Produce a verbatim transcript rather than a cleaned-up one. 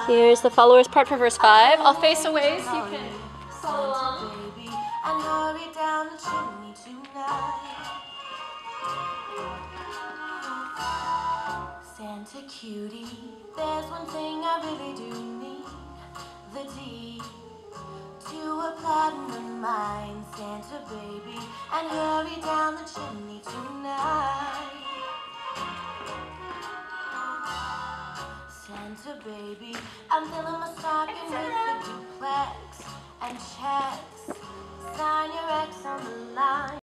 Here's the followers part for verse five. I'll face away so you can follow along. And hurry down the chimney tonight. Santa cutie, there's one thing I really do need. The deed to a platinum mine. Santa baby, and hurry down the chimney tonight. Santa baby, I'm filling my stocking with the duplex and checks. Sign your X on the line.